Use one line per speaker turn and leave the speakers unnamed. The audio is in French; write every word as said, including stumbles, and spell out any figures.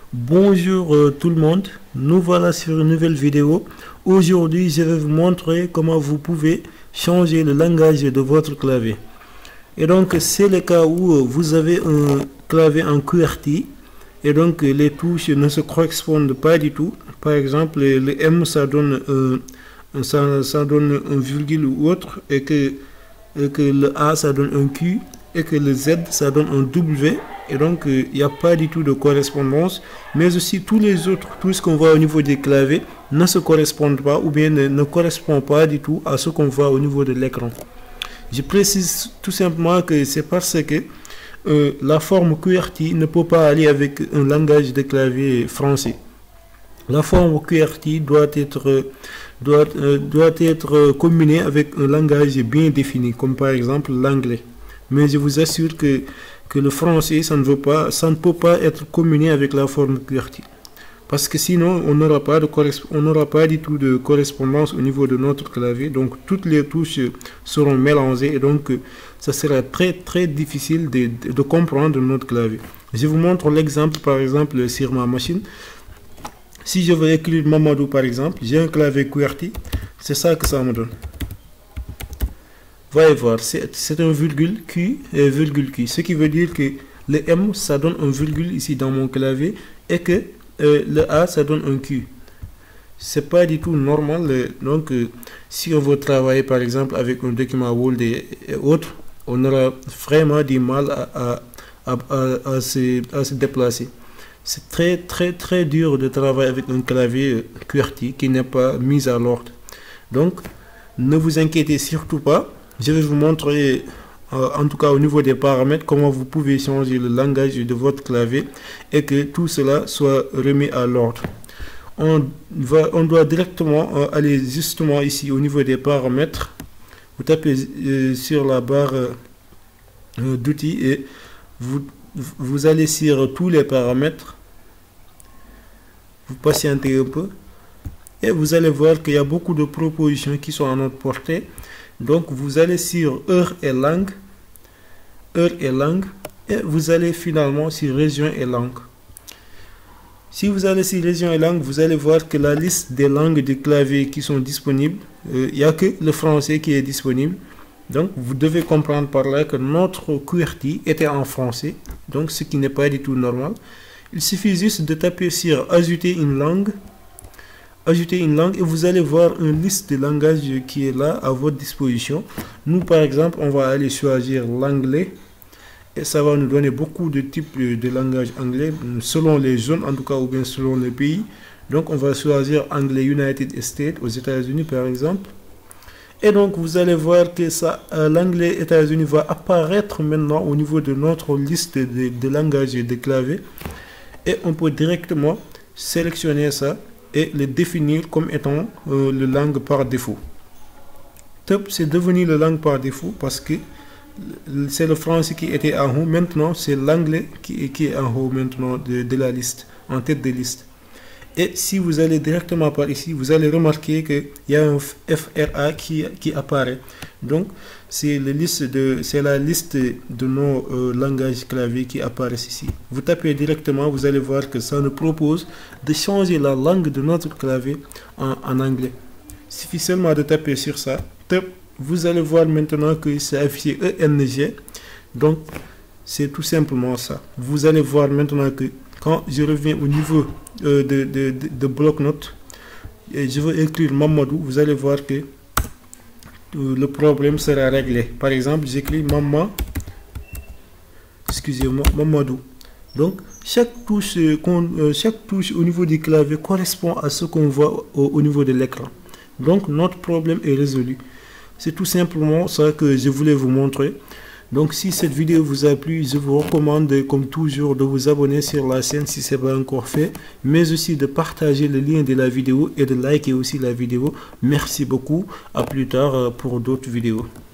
Bonjour euh, tout le monde, nous voilà sur une nouvelle vidéo. Aujourd'hui je vais vous montrer comment vous pouvez changer le langage de votre clavier. Et donc c'est le cas où euh, vous avez un clavier en Q R T et donc euh, les touches ne se correspondent pas du tout. Par exemple le M ça donne un, ça, ça donne un virgule ou autre, et que, et que le A ça donne un Q, et que le Z ça donne un W, et donc il euh, n'y a pas du tout de correspondance. Mais aussi tous les autres, tout ce qu'on voit au niveau des claviers ne se correspondent pas, ou bien ne, ne correspond pas du tout à ce qu'on voit au niveau de l'écran. Je précise tout simplement que c'est parce que euh, la forme Q R T ne peut pas aller avec un langage de clavier français. La forme Q R T doit être, doit, euh, doit être combinée avec un langage bien défini, comme par exemple l'anglais. Mais je vous assure que, que le français, ça ne veut pas, ça ne peut pas être combiné avec la forme Q R T. Parce que sinon, on n'aura pas de on n'aura pas du tout de correspondance au niveau de notre clavier. Donc, toutes les touches seront mélangées, et donc, ça sera très, très difficile de, de, de comprendre notre clavier. Je vous montre l'exemple, par exemple, sur ma machine. Si je veux écrire Mamadou, par exemple, j'ai un clavier Q R T, c'est ça que ça me donne. Voyez voir, c'est un virgule Q et virgule Q, ce qui veut dire que le M ça donne un virgule ici dans mon clavier, et que euh, le A ça donne un Q. C'est pas du tout normal. euh, donc euh, si on veut travailler par exemple avec un document Word et, et autres, on aura vraiment du mal à, à, à, à, à, se, à se déplacer. C'est très très très dur de travailler avec un clavier Q R T qui n'est pas mis à l'ordre. Donc ne vous inquiétez surtout pas. Je vais vous montrer, euh, en tout cas au niveau des paramètres, comment vous pouvez changer le langage de votre clavier et que tout cela soit remis à l'ordre. On, on doit directement euh, aller justement ici au niveau des paramètres. Vous tapez euh, sur la barre euh, d'outils et vous, vous allez sur tous les paramètres. Vous patientez un peu et vous allez voir qu'il y a beaucoup de propositions qui sont à notre portée. Donc vous allez sur heure et langue, heure et langue, et vous allez finalement sur région et langue. Si vous allez sur région et langue, vous allez voir que la liste des langues du clavier qui sont disponibles, il euh, n'y a que le français qui est disponible. Donc vous devez comprendre par là que notre Q R T était en français, donc ce qui n'est pas du tout normal. Il suffit juste de taper sur ajouter une langue. Ajouter une langue et vous allez voir une liste de langages qui est là à votre disposition. Nous par exemple on va aller choisir l'anglais et ça va nous donner beaucoup de types de langage anglais selon les zones en tout cas, ou bien selon les pays. Donc on va choisir anglais United States aux États-Unis par exemple, et donc vous allez voir que ça euh, l'anglais États-Unis va apparaître maintenant au niveau de notre liste de, de langages de clavier, et on peut directement sélectionner ça et le définir comme étant euh, le langue par défaut. Top, c'est devenu le langue par défaut parce que c'est le français qui était en haut. Maintenant c'est l'anglais qui, qui est en haut maintenant de, de la liste, en tête de liste. Et si vous allez directement par ici, vous allez remarquer qu'il y a un F R A qui, qui apparaît. Donc c'est la liste de c'est la liste de nos euh, langages clavier qui apparaissent ici. Vous tapez directement, vous allez voir que ça nous propose de changer la langue de notre clavier en, en anglais. Il suffit seulement de taper sur ça. Top, vous allez voir maintenant que c'est affiché E N G. Donc c'est tout simplement ça. Vous allez voir maintenant que quand je reviens au niveau euh, de, de, de, de bloc-notes et je veux écrire Mamadou, vous allez voir que euh, le problème sera réglé. Par exemple, j'écris Maman, excusez-moi, Mamadou. Donc, chaque touche, euh, chaque touche au niveau du clavier correspond à ce qu'on voit au, au niveau de l'écran. Donc, notre problème est résolu. C'est tout simplement ça que je voulais vous montrer. Donc si cette vidéo vous a plu, je vous recommande comme toujours de vous abonner sur la chaîne si ce n'est pas encore fait, mais aussi de partager le lien de la vidéo et de liker aussi la vidéo. Merci beaucoup, à plus tard pour d'autres vidéos.